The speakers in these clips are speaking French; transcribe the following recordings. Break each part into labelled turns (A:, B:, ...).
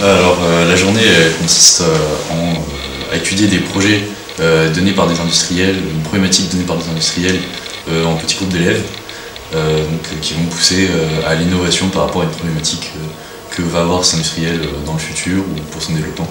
A: La journée consiste à étudier des projets donnés par des industriels, une problématique donnée par des industriels en petits groupes d'élèves qui vont pousser à l'innovation par rapport à une problématique que va avoir cet industriel dans le futur ou pour son développement.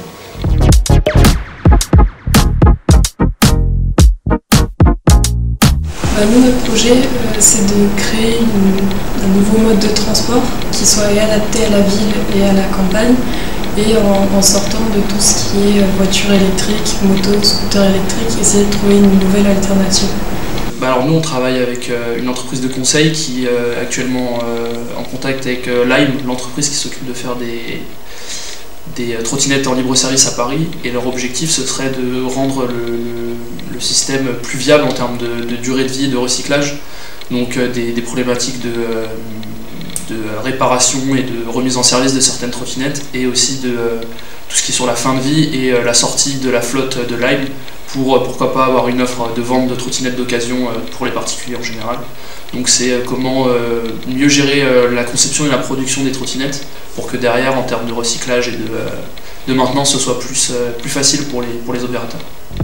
B: Nous, notre projet, c'est de créer un nouveau mode de transport qui soit adapté à la ville et à la campagne, et en sortant de tout ce qui est voiture électrique, moto, scooter électrique, essayer de trouver une nouvelle alternative.
C: Alors nous, on travaille avec une entreprise de conseil qui est actuellement en contact avec Lime, l'entreprise qui s'occupe de faire des trottinettes en libre service à Paris, et leur objectif ce serait de rendre le système plus viable en termes de durée de vie et de recyclage, donc des problématiques de réparation et de remise en service de certaines trottinettes, et aussi de tout ce qui est sur la fin de vie et la sortie de la flotte de Lime pour pourquoi pas avoir une offre de vente de trottinettes d'occasion pour les particuliers en général. Donc c'est comment mieux gérer la conception et la production des trottinettes pour que derrière, en termes de recyclage et de maintenance, ce soit plus facile pour les opérateurs.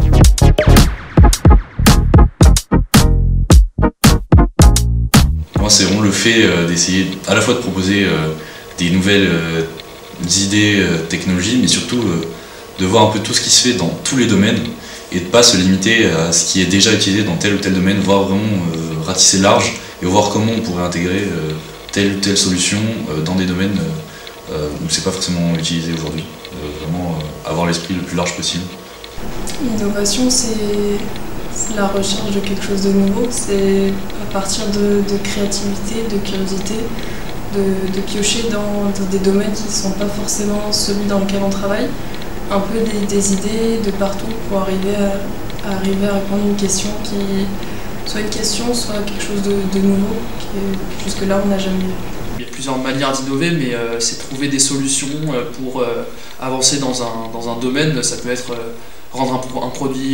A: Moi, c'est vraiment le fait d'essayer à la fois de proposer des nouvelles idées, technologies, mais surtout de voir un peu tout ce qui se fait dans tous les domaines et de ne pas se limiter à ce qui est déjà utilisé dans tel ou tel domaine, voir vraiment ratisser large et voir comment on pourrait intégrer telle ou telle solution dans des domaines où c'est pas forcément utilisé aujourd'hui. Vraiment avoir l'esprit le plus large possible.
B: L'innovation, c'est la recherche de quelque chose de nouveau, c'est à partir de créativité, de curiosité, de piocher dans des domaines qui ne sont pas forcément celui dans lequel on travaille, un peu des idées de partout pour arriver à répondre à une question qui soit une question, soit quelque chose de nouveau, que jusque-là on n'a jamais vu.
C: Il y a plusieurs manières d'innover, mais c'est trouver des solutions pour avancer dans un domaine. Ça peut être rendre un produit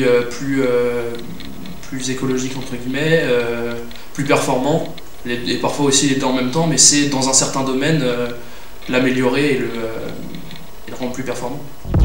C: plus écologique, entre guillemets, plus performant, et parfois aussi les deux en même temps, mais c'est dans un certain domaine l'améliorer et le rendre plus performant.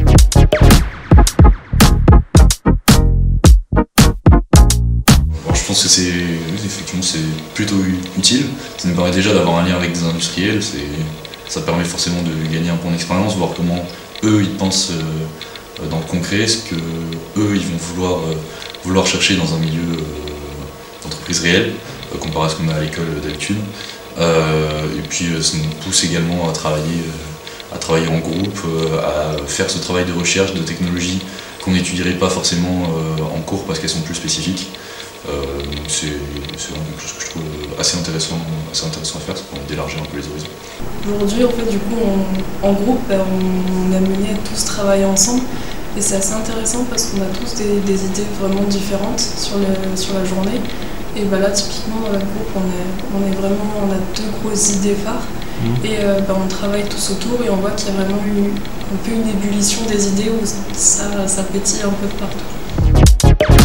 A: Je pense que effectivement c'est plutôt utile. Ça nous permet déjà d'avoir un lien avec des industriels. Ça permet forcément de gagner un point d'expérience, voir comment eux ils pensent dans le concret, ce que eux ils vont vouloir chercher dans un milieu d'entreprise réelle, comparé à ce qu'on a à l'école d'habitude. Et puis ça nous pousse également à travailler en groupe, à faire ce travail de recherche de technologies qu'on n'étudierait pas forcément en cours parce qu'elles sont plus spécifiques. C'est vraiment quelque chose que je trouve assez intéressant à faire, c'est d'élargir un peu les horizons.
B: Aujourd'hui, en fait, du coup, en groupe, on est amené à tous travailler ensemble, et c'est assez intéressant parce qu'on a tous des idées vraiment différentes sur la journée. Et là, typiquement, dans le groupe, on a deux grosses idées phares, et on travaille tous autour et on voit qu'il y a vraiment un peu une ébullition des idées où ça pétille un peu de partout.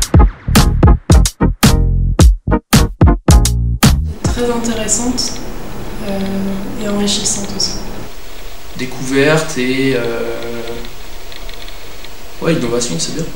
B: Très intéressante et enrichissante aussi.
C: Découverte et innovation, c'est bien.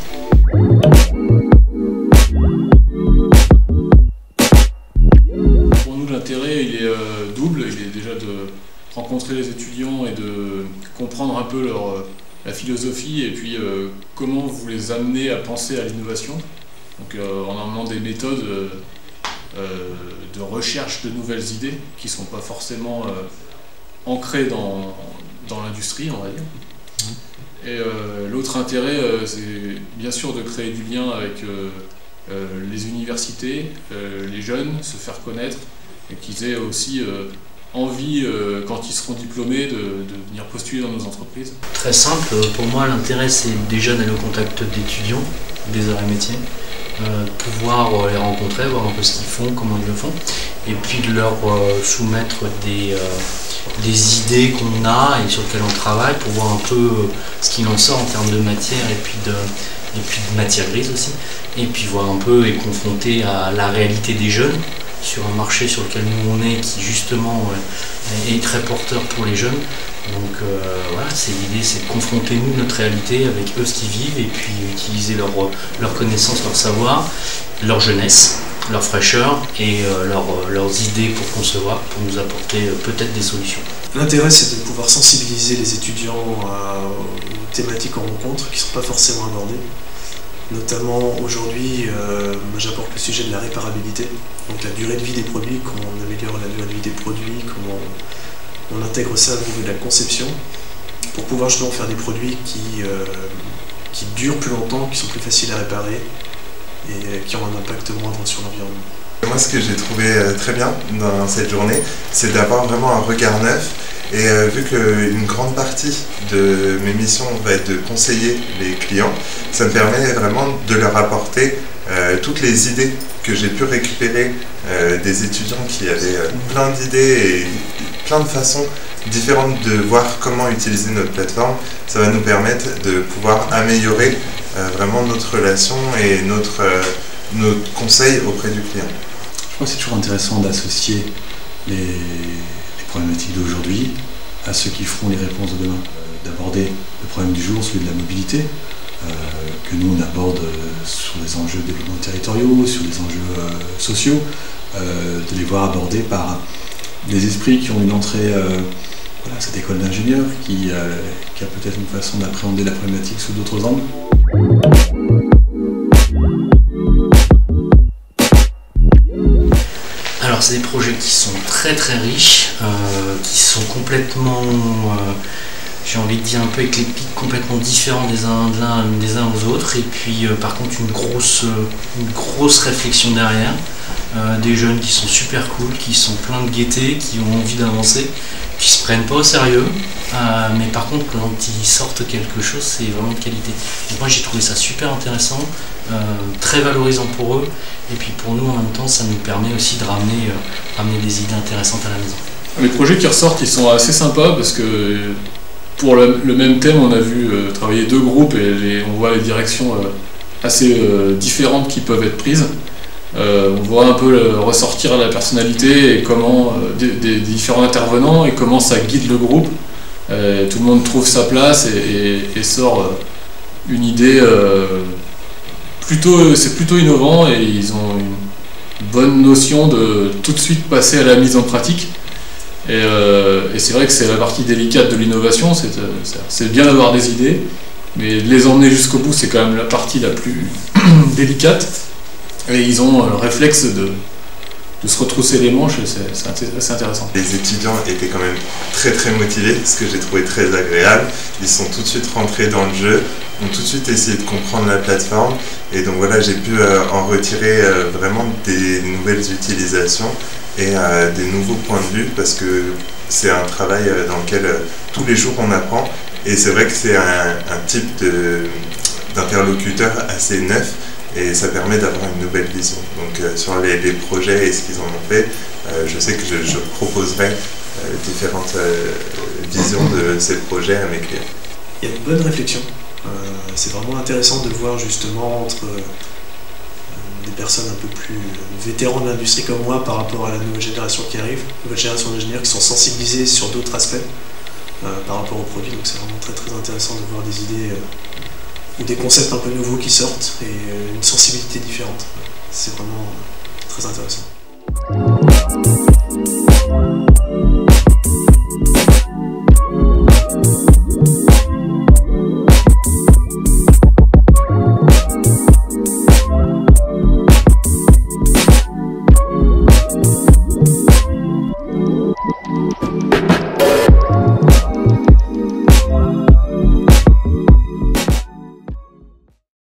D: Pour nous, l'intérêt il est double. Il est déjà de rencontrer les étudiants et de comprendre un peu la philosophie et puis comment vous les amenez à penser à l'innovation. Donc en amenant des méthodes de recherche de nouvelles idées qui ne sont pas forcément ancrées dans l'industrie, on va dire. Et l'autre intérêt, c'est bien sûr de créer du lien avec les universités, les jeunes, se faire connaître, et qu'ils aient aussi envie, quand ils seront diplômés, de venir postuler dans nos entreprises.
E: Très simple, pour moi l'intérêt c'est déjà d'aller au contact d'étudiants des arts et métiers, pouvoir les rencontrer, voir un peu ce qu'ils font, comment ils le font, et puis de leur soumettre des idées qu'on a et sur lesquelles on travaille pour voir un peu ce qu'il en sort en termes de matière et puis de matière grise aussi, et puis voir un peu et confronter à la réalité des jeunes sur un marché sur lequel nous on est, qui justement et très porteur pour les jeunes. Donc voilà, l'idée, c'est de confronter nous notre réalité avec eux ce qu'ils vivent et puis utiliser leurs connaissances, leur savoir, leur jeunesse, leur fraîcheur et leurs idées pour concevoir, pour nous apporter peut-être des solutions.
F: L'intérêt, c'est de pouvoir sensibiliser les étudiants aux thématiques qu'on rencontre qui ne sont pas forcément abordées. Notamment aujourd'hui, j'apporte le sujet de la réparabilité, donc la durée de vie des produits, comment on améliore la durée de vie des produits, comment on intègre ça au niveau de la conception, pour pouvoir justement faire des produits qui durent plus longtemps, qui sont plus faciles à réparer et qui ont un impact moindre sur l'environnement.
G: Moi, ce que j'ai trouvé très bien dans cette journée, c'est d'avoir vraiment un regard neuf. Et vu qu'une grande partie de mes missions va être de conseiller les clients, ça me permet vraiment de leur apporter toutes les idées que j'ai pu récupérer des étudiants qui avaient plein d'idées et plein de façons différentes de voir comment utiliser notre plateforme. Ça va nous permettre de pouvoir améliorer vraiment notre relation et notre conseil auprès du client.
H: Je crois que c'est toujours intéressant d'associer les problématiques d'aujourd'hui à ceux qui feront les réponses de demain. D'aborder le problème du jour, celui de la mobilité, que nous on aborde sur des enjeux de développement territoriaux, sur des enjeux sociaux, de les voir abordés par des esprits qui ont une entrée à cette école d'ingénieurs, qui a peut-être une façon d'appréhender la problématique sous d'autres angles.
E: Alors c'est des projets qui sont très très riches, qui sont complètement, j'ai envie de dire un peu éclectiques, complètement différents des uns aux autres, et puis par contre une grosse réflexion derrière, des jeunes qui sont super cool, qui sont pleins de gaieté, qui ont envie d'avancer, qui se prennent pas au sérieux, mais par contre quand ils sortent quelque chose, c'est vraiment de qualité. Donc moi j'ai trouvé ça super intéressant, très valorisant pour eux, et puis pour nous en même temps ça nous permet aussi de ramener des idées intéressantes à la maison.
D: Les projets qui ressortent, ils sont assez sympas parce que pour le même thème, on a vu travailler deux groupes et on voit les directions assez différentes qui peuvent être prises. On voit un peu ressortir la personnalité et comment des différents intervenants et comment ça guide le groupe. Tout le monde trouve sa place et sort une idée c'est plutôt innovant et ils ont une bonne notion de tout de suite passer à la mise en pratique. Et c'est vrai que c'est la partie délicate de l'innovation, c'est bien d'avoir des idées, mais de les emmener jusqu'au bout, c'est quand même la partie la plus délicate. Et ils ont le réflexe de se retrousser les manches et c'est assez intéressant.
G: Les étudiants étaient quand même très très motivés, ce que j'ai trouvé très agréable. Ils sont tout de suite rentrés dans le jeu, ont tout de suite essayé de comprendre la plateforme et donc voilà, j'ai pu en retirer vraiment des nouvelles utilisations et des nouveaux points de vue parce que c'est un travail dans lequel tous les jours on apprend et c'est vrai que c'est un type d'interlocuteur assez neuf. Et ça permet d'avoir une nouvelle vision. Donc sur les projets et ce qu'ils en ont fait, je sais que je proposerai différentes visions de ces projets à mes clients.
F: Il y a une bonne réflexion. C'est vraiment intéressant de voir justement entre des personnes un peu plus vétérans de l'industrie comme moi par rapport à la nouvelle génération qui arrive, nouvelle génération d'ingénieurs qui sont sensibilisés sur d'autres aspects par rapport aux produits. Donc c'est vraiment très très intéressant de voir des idées ou des concepts un peu nouveaux qui sortent et une sensibilité différente. C'est vraiment très intéressant.